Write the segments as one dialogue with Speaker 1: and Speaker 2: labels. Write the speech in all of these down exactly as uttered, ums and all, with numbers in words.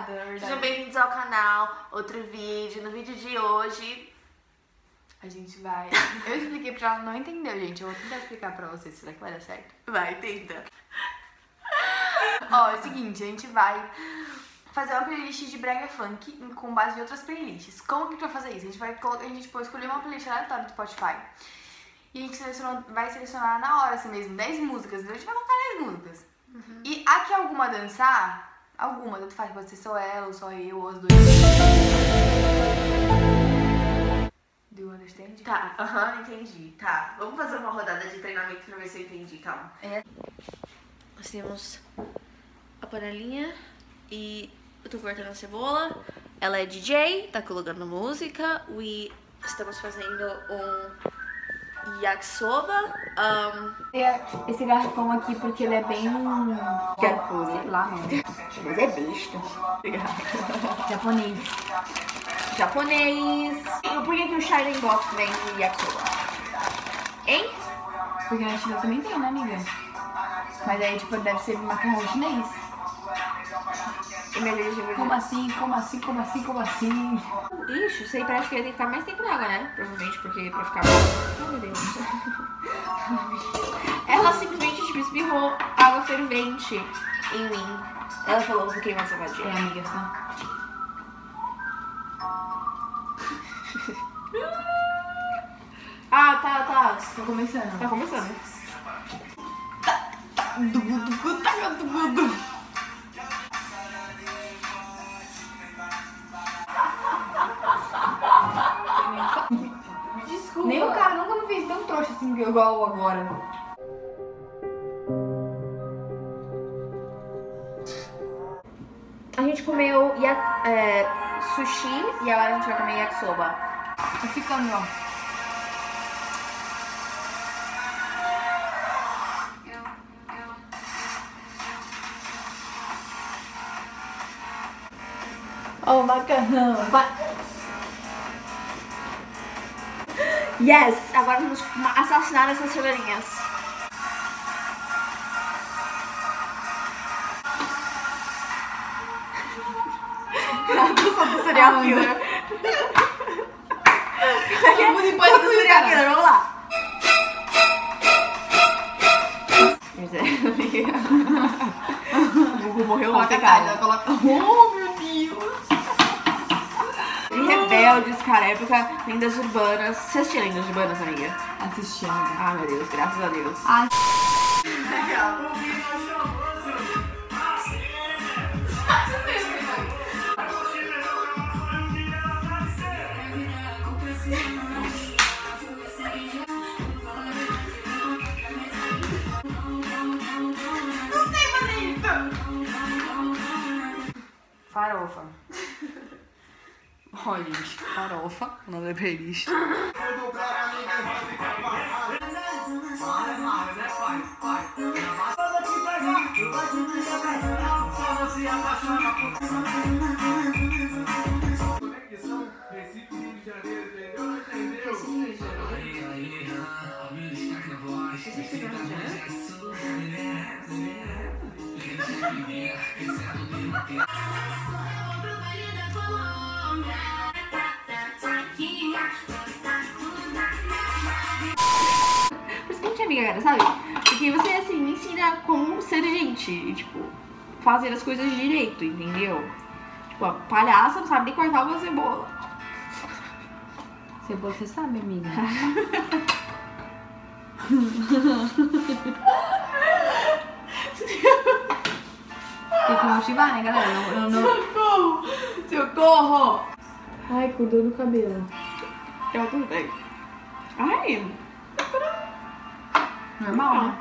Speaker 1: nada, na verdade.
Speaker 2: Sejam bem-vindos ao canal, outro vídeo. No vídeo de hoje,
Speaker 1: a gente vai... Eu expliquei pra ela, não entendeu, gente. Eu vou tentar explicar pra vocês, será que vai dar certo?
Speaker 2: Vai, tenta.
Speaker 1: Ó, é o seguinte, a gente vai fazer uma playlist de brega funk com base em outras playlists. Como que a gente vai fazer isso? A gente vai colocar, a gente pode escolher uma playlist aleatória do Spotify. E a gente seleciona, vai selecionar na hora assim mesmo, dez músicas. Então a gente vai colocar dez músicas. Uhum. E a que alguma dançar, alguma, tanto faz, pode ser só ela, ou só eu, ou as duas. Do you understand?
Speaker 2: Tá, aham, uh-huh, entendi. Tá, vamos fazer uma rodada de treinamento pra ver se eu entendi, calma.
Speaker 1: É.
Speaker 2: Nós temos a panelinha e eu tô cortando a cebola. Ela é D J, tá colocando música. E estamos fazendo um yakisoba. Um...
Speaker 1: Esse garrafão aqui, porque ele é bem... Careful, sei lá, mano.
Speaker 2: Mas é besta.
Speaker 1: Japonês.
Speaker 2: Japonês. E por que que o Shining Box vem de yakisoba? Hein?
Speaker 1: Porque na China também tem, né, amiga? Mas aí, tipo, deve ser macarrão chinês. Como assim, como assim, como assim, como assim?
Speaker 2: Ixi, isso aí parece que ele tem que ficar mais tempo na água, né? Provavelmente, porque pra ficar bom. Oh, meu Deus. Ela simplesmente, tipo, espirrou água fervente em mim. Ela falou, vou queimar essa vadia.
Speaker 1: É, amiga, tá?
Speaker 2: Ah, tá, tá.
Speaker 1: Tá começando.
Speaker 2: Tá começando.
Speaker 1: Desculpa. Nem o cara nunca me fez tão trouxa assim igual agora.
Speaker 2: A gente comeu yak, é, sushi e agora a gente vai comer yakisoba.
Speaker 1: Tá ficando, ó. Ó, o macarrão.
Speaker 2: Yes! Agora vamos assassinar essas cenourinhas. Eu sou do serial killer.
Speaker 1: Todo mundo depois do serial killer,
Speaker 2: vamos lá. O Hugo morreu ontem, cara.
Speaker 1: Coloca... Oh, meu Deus!
Speaker 2: E rebeldes, cara, época lendas urbanas. Você assistia lendas urbanas, amiga?
Speaker 1: Assistindo.
Speaker 2: Ah, meu Deus, graças a Deus.
Speaker 1: Ah. Farofa. Ó, gente, farofa, o nome da playlist.
Speaker 2: Por isso que a gente é amiga, cara, sabe? Porque você, assim, me ensina como ser gente e, tipo, fazer as coisas direito, entendeu? Tipo, a palhaça não sabe nem cortar uma cebola.
Speaker 1: Cebola, você sabe, amiga? Tem que motivar, né, galera? Eu, eu não...
Speaker 2: Socorro! Socorro!
Speaker 1: Ai, com dor no cabelo.
Speaker 2: Eu tudo bem. Ai!
Speaker 1: Normal, né?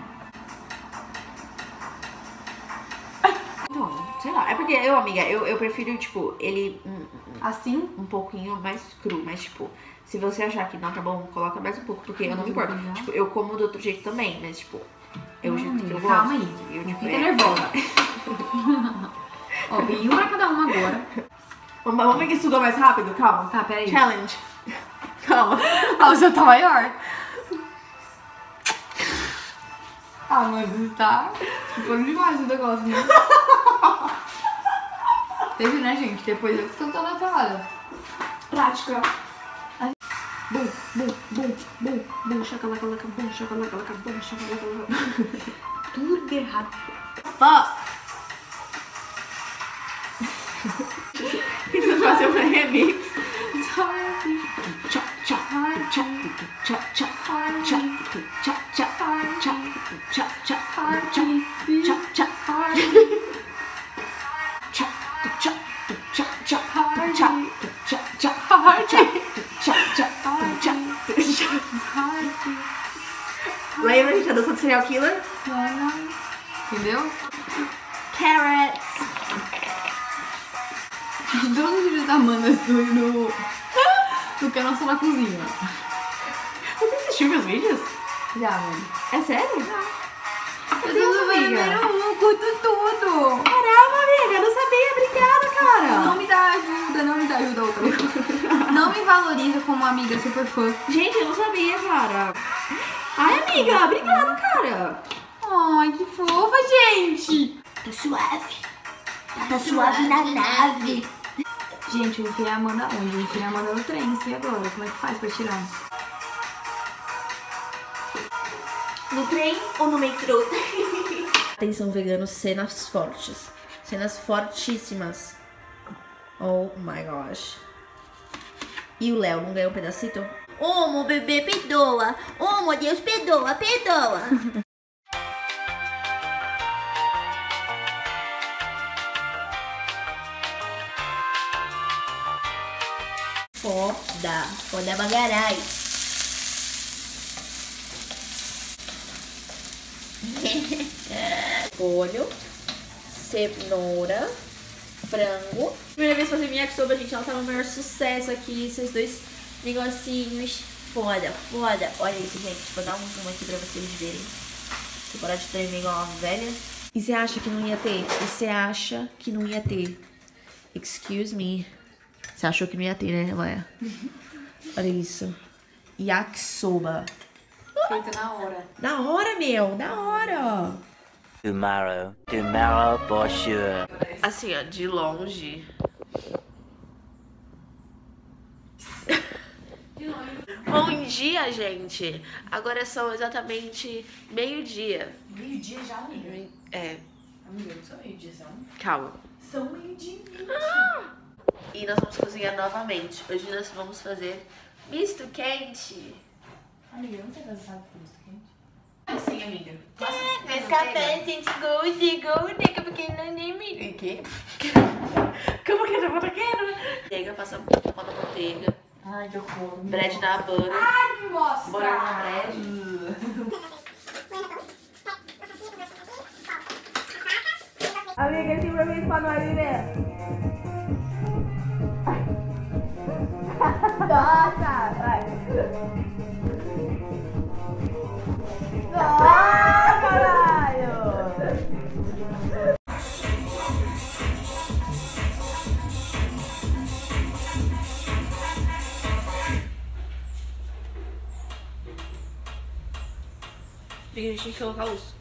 Speaker 2: Então, sei lá. É porque eu, amiga, eu, eu prefiro, tipo, ele um,
Speaker 1: assim?
Speaker 2: Um pouquinho mais cru. Mas, tipo, se você achar que não tá bom, coloca mais um pouco. Porque eu não me importo. Tipo, eu como do outro jeito também, mas, tipo, eu,
Speaker 1: hum,
Speaker 2: eu gosto.
Speaker 1: calma aí.
Speaker 2: Eu, tipo,
Speaker 1: fica
Speaker 2: é...
Speaker 1: nervosa. Ó, vem um pra cada um agora.
Speaker 2: Vamos, vamos ver que estudou mais rápido? Calma.
Speaker 1: Tá, peraí.
Speaker 2: Challenge. Calma.
Speaker 1: Ah, você tá maior. Ah, mas tá ficando demais o negócio, né? Teve, né, gente? Depois eu que tô na toalha.
Speaker 2: Prática. Bum, bum, bum, bum, bum, chacalaca, bum, chacalaca, bum, chacalaca. Tudo errado. Fuck! Isso vai ser um remix. Tchá, tchá, tchá, tchá, tchá, tchá, tchá, tchá, tchá, tchá, tchá, tchá, tchá, lembra a gente tá dançando serial killer?
Speaker 1: Entendeu?
Speaker 2: Carrots.
Speaker 1: Todos os vídeos da Amanda estão no, no canal Só na Cozinha.
Speaker 2: Você assistiu meus vídeos?
Speaker 1: Já, mano.
Speaker 2: É sério?
Speaker 1: Eu sou número um, curto tudo.
Speaker 2: Caramba, amiga, eu não sabia. Obrigada, cara.
Speaker 1: Não me dá ajuda, não me dá ajuda outra vez. Não me valoriza como amiga super fã.
Speaker 2: Gente, eu não sabia, cara. Ai, amiga, obrigada, cara.
Speaker 1: Ai, que fofa, gente.
Speaker 2: Tá suave. Tá suave na nave.
Speaker 1: Gente, eu enfiei a Amanda onde? Eu enfiei a Amanda no trem, e agora? Como é que faz pra tirar?
Speaker 2: No trem ou no metrô? Atenção, veganos, cenas fortes. Cenas fortíssimas. Oh my gosh. E o Léo não ganhou um pedacito? Ô, bebê, perdoa. Ô, meu Deus, perdoa, perdoa. Foda, foda bagarai. Olho, cenoura, frango. Primeira vez fazer minha yakisoba, gente, ela tá no maior sucesso aqui. Esses dois negocinhos. Foda, foda. Olha isso, gente. Vou dar um zoom aqui pra vocês verem. Você parar de tremer igual uma velha. E você acha que não ia ter? E você acha que não ia ter? Excuse me. Você achou que não ia ter, né, Maia? Olha isso. Yakisoba.
Speaker 1: Feita na hora.
Speaker 2: Na hora, meu. Na hora.
Speaker 3: Tomorrow. Tomorrow for sure.
Speaker 2: Assim, ó, de longe. De longe. Bom dia, gente. Agora são exatamente meio-dia.
Speaker 1: Meio-dia já, amiga?
Speaker 2: É.
Speaker 1: Amiga, não são meio-dia, são?
Speaker 2: Calma.
Speaker 1: São meio-dia.
Speaker 2: Ah! E nós vamos cozinhar novamente. Hoje nós vamos fazer misto quente.
Speaker 1: Amiga, eu não sei fazer sabe misto quente. Sim, amiga.
Speaker 2: Mas café, gente, gold, gold, porque não é nem milho. E quê? Como que eu vou querer? Manteiga, passa pão na manteiga.
Speaker 1: Ai, que horror.
Speaker 2: Bread na butter.
Speaker 1: Ai, me mostra.
Speaker 2: Bora na bread. Amiga, tem pra mim pra nós, né?
Speaker 1: Nossa, vai. Ah, caralho!
Speaker 2: A gente tem que colocar os